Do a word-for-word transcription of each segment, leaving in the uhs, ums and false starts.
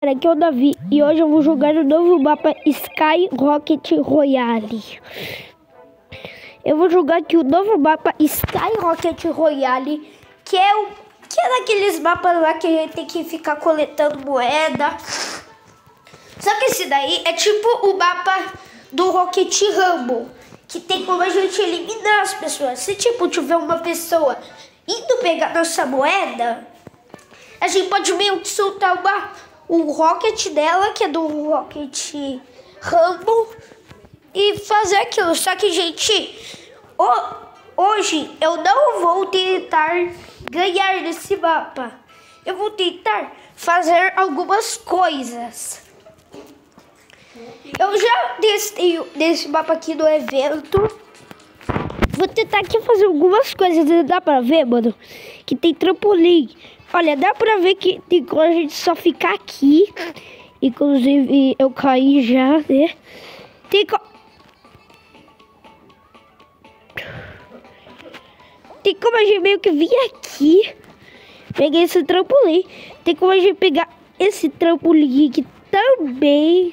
Aqui é o Davi e hoje eu vou jogar o novo mapa Sky Rocket Royale. Eu vou jogar aqui o novo mapa Sky Rocket Royale, que é o que é daqueles mapas lá que a gente tem que ficar coletando moeda. Só que esse daí é tipo o mapa do Rocket Rumble, que tem como a gente eliminar as pessoas. Se tipo tiver uma pessoa indo pegar nossa moeda, a gente pode meio que soltar uma, o rocket dela, que é do Rocket Rumble, e fazer aquilo. Só que, gente, o, hoje eu não vou tentar ganhar nesse mapa. Eu vou tentar fazer algumas coisas. Eu já testei nesse mapa aqui no evento. Vou tentar aqui fazer algumas coisas. Dá pra ver, mano, que tem trampolim. Olha, dá pra ver que tem como a gente só ficar aqui. Inclusive, eu caí já, né? Tem como... Tem como a gente meio que vir aqui. Peguei esse trampolim. Tem como a gente pegar esse trampolim aqui também.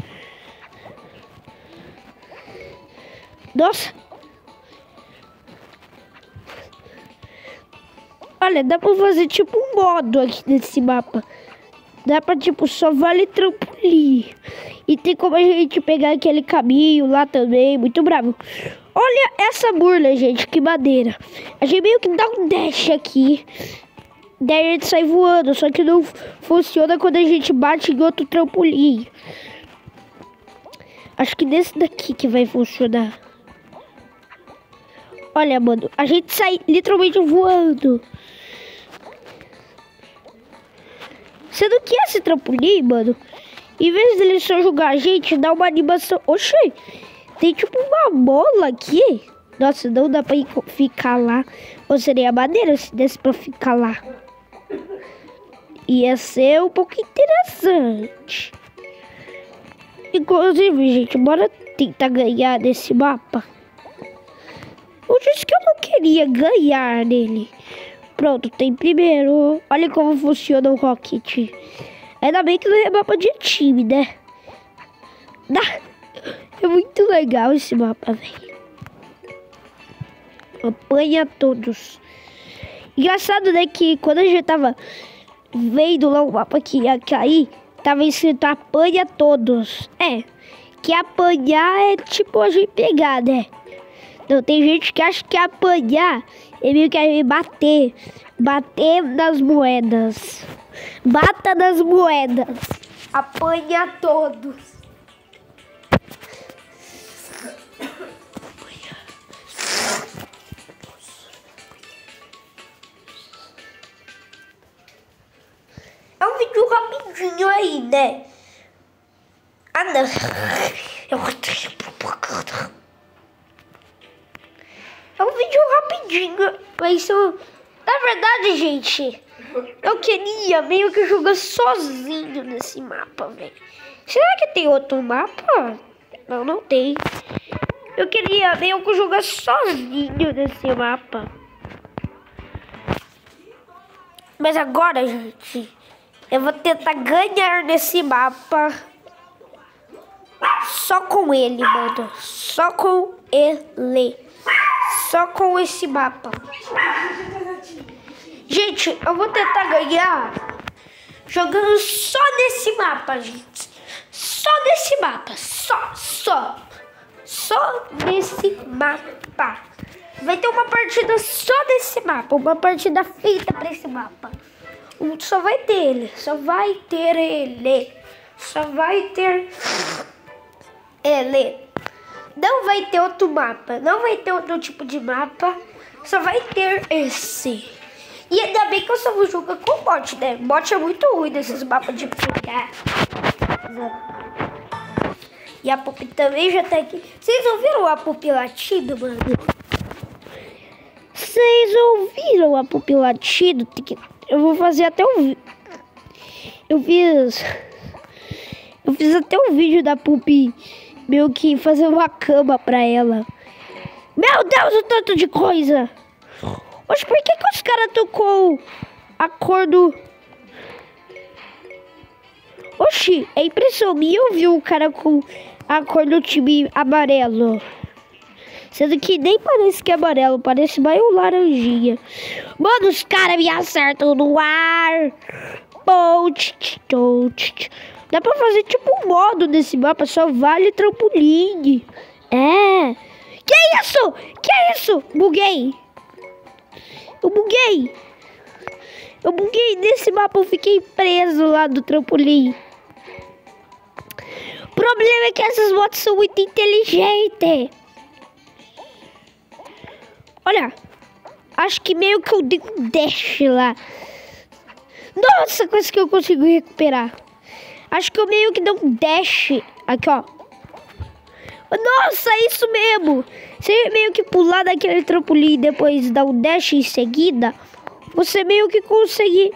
Nossa. Olha, dá pra fazer tipo um modo aqui nesse mapa. Dá pra tipo, só vale trampolim. E tem como a gente pegar aquele caminho lá também. Muito bravo. Olha essa burla, gente, que madeira. A gente meio que dá um dash aqui. Daí a gente sai voando. Só que não funciona quando a gente bate em outro trampolim. Acho que nesse daqui que vai funcionar. Olha, mano, a gente sai literalmente voando. Sendo que esse trampolim, mano, em vez dele só jogar a gente, dá uma animação. Oxê, tem tipo uma bola aqui. Nossa, não dá pra ficar lá. Ou seria maneiro se desse pra ficar lá. Ia ser um pouco interessante. Inclusive, gente, bora tentar ganhar nesse mapa. Eu disse que eu não queria ganhar nele. Pronto, tem primeiro. Olha como funciona o Rocket. Ainda bem que não é mapa de time, né? É muito legal esse mapa, velho. Apanha todos. Engraçado, né, que quando a gente tava vendo lá o mapa que ia cair, tava escrito apanha todos. É, que apanhar é tipo a gente pegar, né? Não, tem gente que acha que apanhar é meio que a gente bater. Bater nas moedas. Bata nas moedas. Apanha todos. É um vídeo rapidinho aí, né? Ah, não. Eu vou ter propaganda. É um vídeo rapidinho, mas eu, na verdade, gente, eu queria meio que jogar sozinho nesse mapa, velho. Será que tem outro mapa? Não, não tem. Eu queria meio que jogar sozinho nesse mapa. Mas agora, gente, eu vou tentar ganhar nesse mapa só com ele, mano. Só com ele. Só com esse mapa. Gente, eu vou tentar ganhar jogando só nesse mapa, gente. Só nesse mapa. Só, só. Só nesse mapa. Vai ter uma partida só nesse mapa. Uma partida feita pra esse mapa. Só vai ter ele. Só vai ter ele. Só vai ter ele. Não vai ter outro mapa, não vai ter outro tipo de mapa, só vai ter esse. E ainda bem que eu só vou jogar com bot, né? Bot é muito ruim nesses mapas de pegar. E a Pupi também já tá aqui. Vocês ouviram a Pupi latindo, mano? Vocês ouviram a Pupi latindo? Eu vou fazer até um... Eu fiz... Eu fiz até um vídeo da Pupi... Meio que fazer uma cama pra ela. Meu Deus, o tanto de coisa. Mas por que que os caras tocou a cor do... Oxi, é impressão minha ou viu o cara com a cor do time amarelo? Sendo que nem parece que é amarelo, parece mais um laranjinha. Mano, os caras me acertam no ar. Dá pra fazer tipo um modo nesse mapa, só vale trampolim. É. Que isso? Que isso? Buguei. Eu buguei. Eu buguei nesse mapa, eu fiquei preso lá do trampolim. O problema é que essas motos são muito inteligentes. Olha, acho que meio que eu dei um dash lá. Nossa, coisa que eu consigo recuperar. Acho que eu meio que dei um dash. Aqui, ó. Nossa, é isso mesmo. Você meio que pular daquele trampolim e depois dar um dash em seguida, você meio que consegue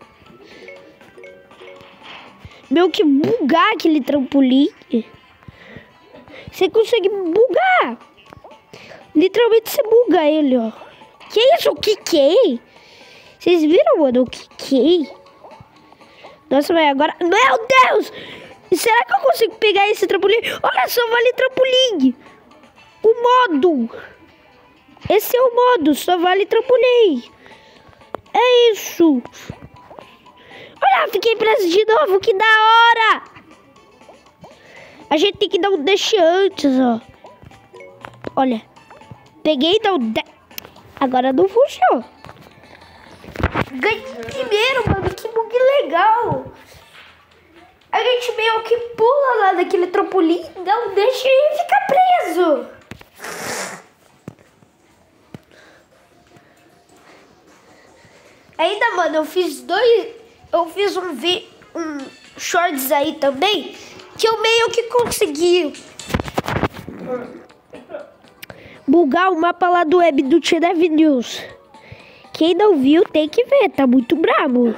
meio que bugar aquele trampolim. Você consegue bugar. Literalmente você buga ele, ó. Que isso? O que que é? Vocês viram, mano? O que que é? Nossa, mas agora... Meu Deus! Será que eu consigo pegar esse trampolim? Olha só, vale trampolim. O modo. Esse é o modo, só vale trampolim. É isso. Olha, fiquei preso de novo, que da hora. A gente tem que dar um dash antes, ó. Olha. Peguei e dá um dash. Agora não funcionou. Ganhei primeiro, mano. Que bug legal. A gente meio que pula lá daquele trampolim, dá um dash e fica preso. Ainda, mano, eu fiz dois... Eu fiz um, vi, um shorts aí também, que eu meio que consegui bugar o mapa lá do web do Tchedev News. Quem não viu tem que ver, tá muito brabo.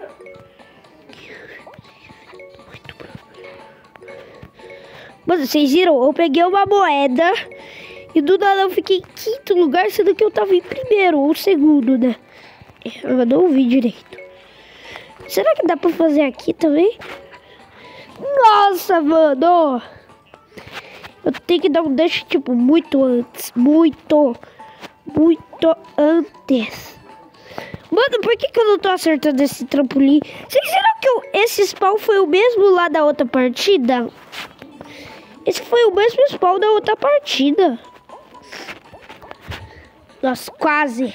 Mano, vocês viram? Eu peguei uma moeda e do nada eu fiquei em quinto lugar, sendo que eu tava em primeiro ou segundo, né? Eu não ouvi direito. Será que dá pra fazer aqui também? Nossa, mano! Eu tenho que dar um dash, tipo, muito antes. Muito, muito antes. Mano, por que que eu não tô acertando esse trampolim? Vocês viram que eu, esse spawn foi o mesmo lá da outra partida? Esse foi o mesmo spawn da outra partida. Nossa, quase.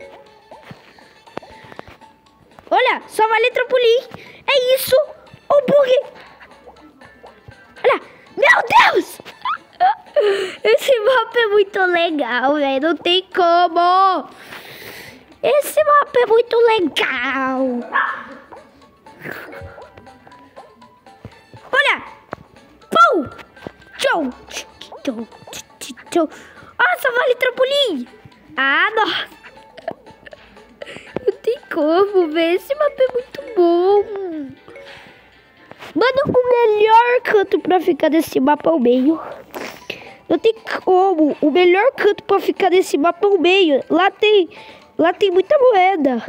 Olha, só vale trampolim. É isso. O bug. Olha, meu Deus. Esse mapa é muito legal, velho. Não tem como. Esse mapa é muito legal. Olha. Pum. Tchau. Tchau. Tchau. Ah, só vale trampolim. Ah, nossa. Não tem como, velho. Esse mapa é muito bom. Mano, o melhor canto pra ficar nesse mapa é o meio. Não tem como. O melhor canto pra ficar nesse mapa é o meio. Lá tem, lá tem muita moeda.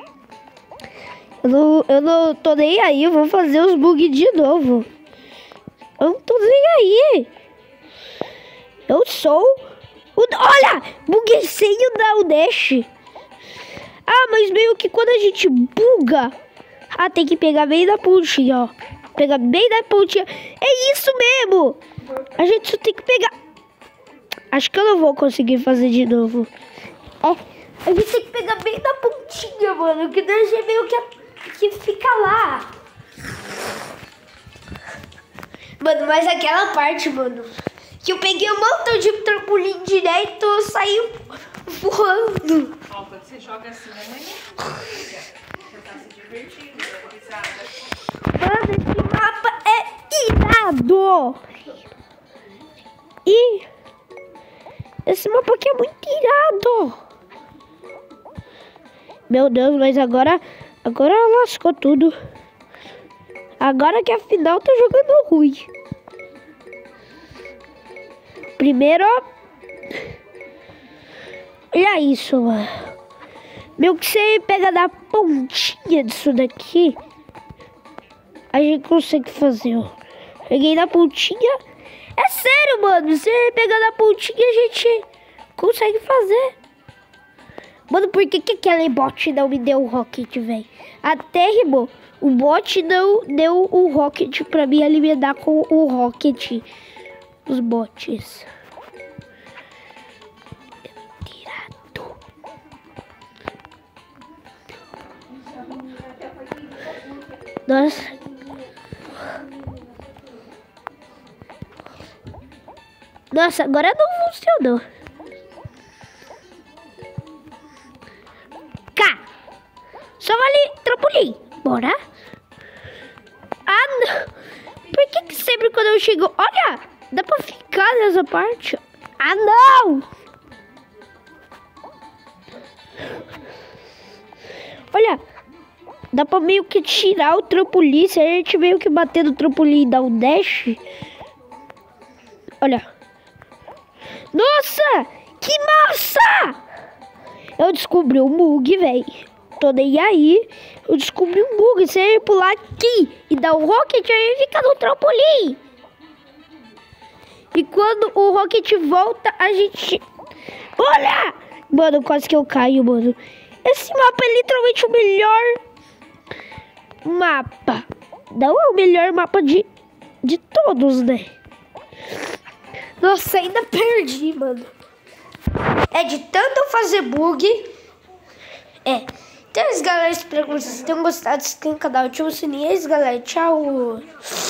Eu não, eu não tô nem aí. Eu vou fazer os bugs de novo. Eu não tô nem aí. Eu sou... O, olha! Buguei sem o dar o dash. Ah, mas meio que quando a gente buga... Ah, tem que pegar bem da pontinha, ó. Pegar bem da pontinha. É isso mesmo! A gente só tem que pegar... Acho que eu não vou conseguir fazer de novo. É, a gente tem que pegar bem da pontinha, mano. Que daí é meio que, que fica lá. Mano, mas aquela parte, mano, que eu peguei um montão de trampolim direto, eu saí voando. Ó, quando você joga assim, não é você tá se divertindo, é risada. Mano, esse mapa é irado. E esse mapa aqui é muito irado. Meu Deus, mas agora, agora lascou tudo. Agora que afinal tá jogando ruim. Primeiro, olha isso, mano. Meu que você pega da pontinha disso daqui. a gente consegue fazer, ó. Peguei na pontinha. É sério, mano. Você pegar na pontinha, a gente consegue fazer. Mano, por que que aquele bot não me deu o rocket, velho? Até, irmão, o bot não deu o rocket pra me eliminar com o rocket. Os bots. Tirado. Nossa. Nossa, agora não funcionou. Cá. Só vale trampolim. Bora. Ah, não. Por que que sempre quando eu chego... Olha, dá pra ficar nessa parte. Ah, não. Olha, dá pra meio que tirar o trampolim. Se a gente meio que bater no trampolim e dar um dash... Olha. Nossa! Que massa! Eu descobri um bug, velho. Tô nem aí. Eu descobri um bug. Se ele pular aqui e dar o rocket, aí fica no trampolim. E quando o rocket volta, a gente... Olha! Mano, quase que eu caio, mano. Esse mapa é literalmente o melhor mapa. Não é o melhor mapa de, de todos, né? Nossa, ainda perdi, mano. É de tanto fazer bug. É. Então é isso, galera. Espero que vocês tenham gostado. Se inscreva no canal, ativa o sininho. É isso, galera. Tchau.